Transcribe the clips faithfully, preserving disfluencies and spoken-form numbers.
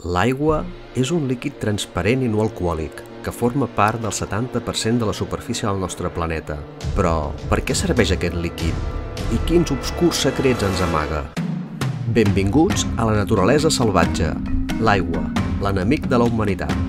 L'aigua és un líquid transparent i no alcohòlic que forma part del setanta per cent de la superfície del nostre planeta. Però per què serveix aquest líquid? I quins obscurs secrets ens amaga? Benvinguts a la naturalesa salvatge, l'aigua, l'enemic de la humanitat.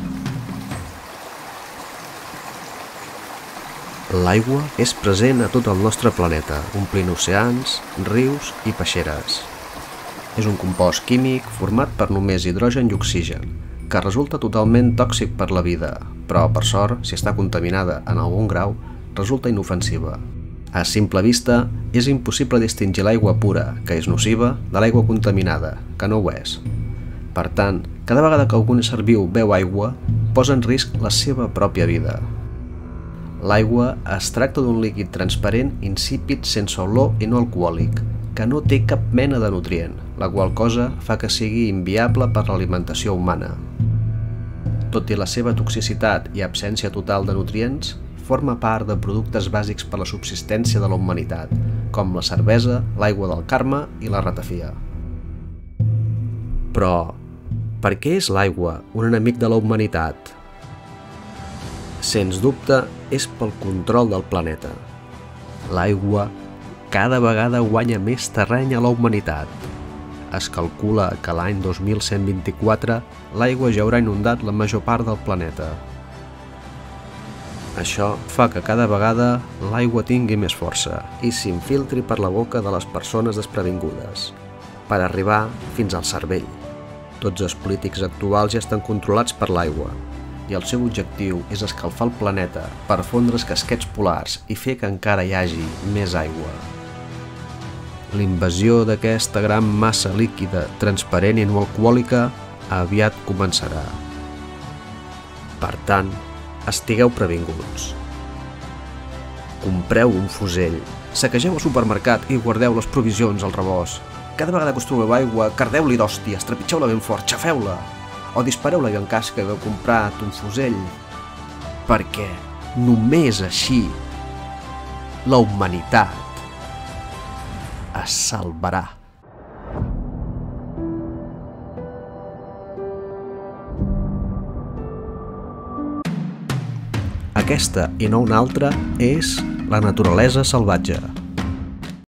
L'aigua és present a tot el nostre planeta, omplint oceans, rius i peixeres. És un compost químic format per només hidrogen i oxigen, que resulta totalment tòxic per la vida, però, per sort, si està contaminada en algun grau, resulta inofensiva. A simple vista, és impossible distingir l'aigua pura, que és nociva, de l'aigua contaminada, que no ho és. Per tant, cada vegada que algun ésser viu beu aigua, posa en risc la seva pròpia vida. L'aigua es tracta d'un líquid transparent, insípid, sense olor i no alcohòlic, que no té cap mena de nutrient, la qual cosa fa que sigui inviable per l'alimentació humana. Tot i la seva toxicitat i absència total de nutrients, forma part de productes bàsics per a la subsistència de la humanitat, com la cervesa, l'aigua del Carme i la ratafia. Però, per què és l'aigua un enemic de la humanitat? Sens dubte, és pel control del planeta. L'aigua cada vegada guanya més terreny a la humanitat. Es calcula que l'any dos mil cent vint-i-quatre l'aigua ja haurà inundat la major part del planeta. Això fa que cada vegada l'aigua tingui més força i s'infiltri per la boca de les persones desprevingudes, per arribar fins al cervell. Tots els polítics actuals ja estan controlats per l'aigua, i el seu objectiu és escalfar el planeta per fondre's casquets polars i fer que encara hi hagi més aigua. L'invasió d'aquesta gran massa líquida, transparent i no alcohòlica aviat començarà. Per tant, estigueu previnguts. Compreu un fusell, saquegeu el supermercat i guardeu les provisions al rebost. Cada vegada que us trobeu aigua, cardeu-li d'hòsties, trepitgeu-la ben fort, xafeu-la, o dispareu-la en cas que hagueu comprat un fusell, perquè només així la humanitat es salvarà. Aquesta i no una altra és la naturalesa salvatge.